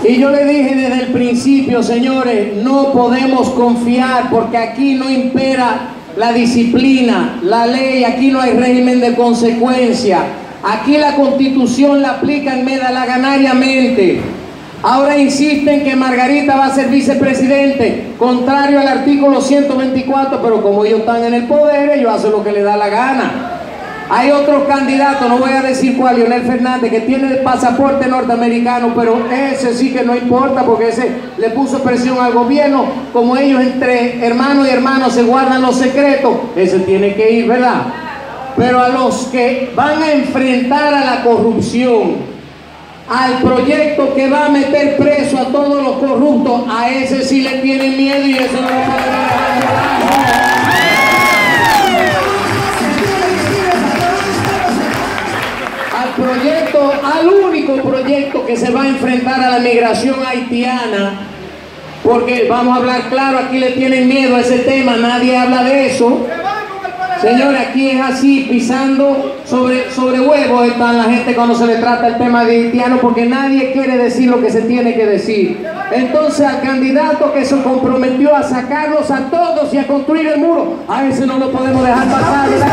Y yo le dije desde el principio, señores, no podemos confiar porque aquí no impera la disciplina, la ley, aquí no hay régimen de consecuencia. Aquí la Constitución la aplican medalaganariamente. Ahora insisten que Margarita va a ser vicepresidente, contrario al artículo 124, pero como ellos están en el poder, ellos hacen lo que les da la gana. Hay otros candidatos, no voy a decir cuál, Leonel Fernández, que tiene el pasaporte norteamericano, pero ese sí que no importa porque ese le puso presión al gobierno. Como ellos entre hermanos y hermanos se guardan los secretos, ese tiene que ir, ¿verdad? Pero a los que van a enfrentar a la corrupción, al proyecto que va a meter preso a todos los corruptos, a ese sí le tienen miedo y eso no lo podemos dejar. Al único proyecto que se va a enfrentar a la migración haitiana, porque vamos a hablar claro, aquí le tienen miedo a ese tema, nadie habla de eso. Señores, aquí es así, pisando sobre huevos están la gente cuando se le trata el tema de haitiano, porque nadie quiere decir lo que se tiene que decir. Entonces al candidato que se comprometió a sacarlos a todos y a construir el muro, a ese no lo podemos dejar pasar, ¿verdad?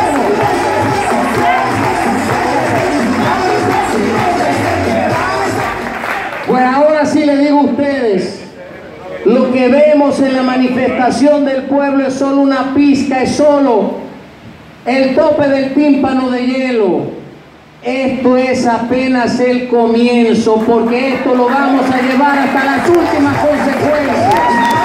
Pues ahora sí les digo a ustedes, lo que vemos en la manifestación del pueblo es solo una pizca, es solo el tope del tímpano de hielo. Esto es apenas el comienzo, porque esto lo vamos a llevar hasta las últimas consecuencias.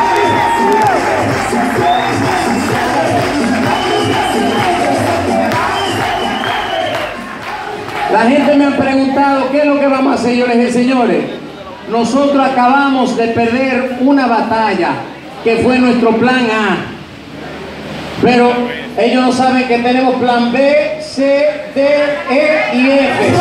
La gente me ha preguntado qué es lo que vamos a hacer. Yo les dije, señores, nosotros acabamos de perder una batalla que fue nuestro plan A, pero ellos no saben que tenemos plan B, C, D, E y F.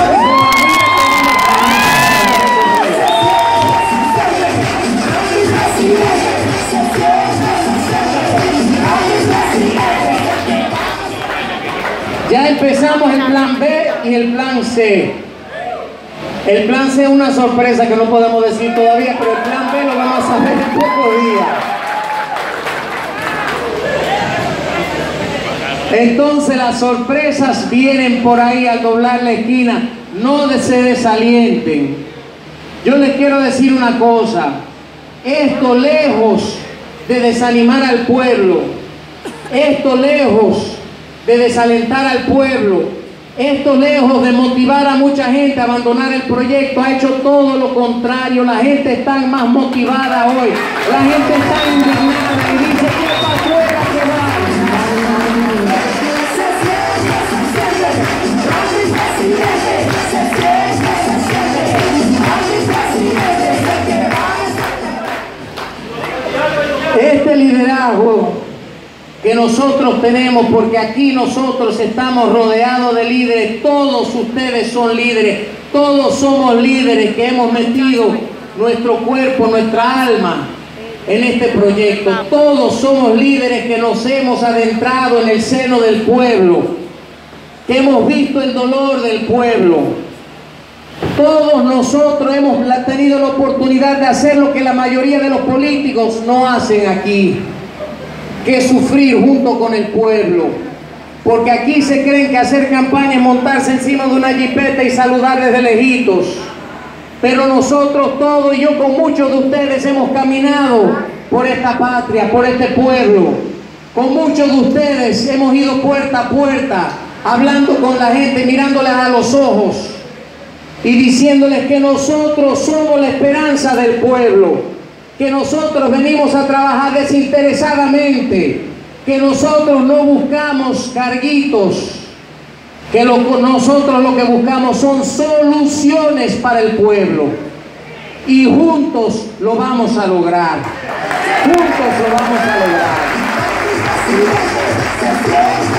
Ya empezamos el plan B y el plan C. El plan C es una sorpresa que no podemos decir todavía, pero el plan B lo vamos a saber en pocos días. Entonces las sorpresas vienen por ahí al doblar la esquina. No se desalienten. Yo les quiero decir una cosa. Esto lejos de desanimar al pueblo, esto lejos de desalentar al pueblo, esto lejos de motivar a mucha gente a abandonar el proyecto, ha hecho todo lo contrario. La gente está más motivada hoy, la gente está indignada y dice que para afuera que va. Este liderazgo que nosotros tenemos, porque aquí nosotros estamos rodeados de líderes, todos ustedes son líderes, todos somos líderes que hemos metido nuestro cuerpo, nuestra alma en este proyecto. Todos somos líderes que nos hemos adentrado en el seno del pueblo, que hemos visto el dolor del pueblo. Todos nosotros hemos tenido la oportunidad de hacer lo que la mayoría de los políticos no hacen aquí, que es sufrir junto con el pueblo, porque aquí se creen que hacer campaña es montarse encima de una jipeta y saludar desde lejitos, pero nosotros todos y yo con muchos de ustedes hemos caminado por esta patria, por este pueblo. Con muchos de ustedes hemos ido puerta a puerta, hablando con la gente, mirándoles a los ojos y diciéndoles que nosotros somos la esperanza del pueblo, que nosotros venimos a trabajar desinteresadamente, que nosotros no buscamos carguitos, que nosotros lo que buscamos son soluciones para el pueblo, y juntos lo vamos a lograr, juntos lo vamos a lograr.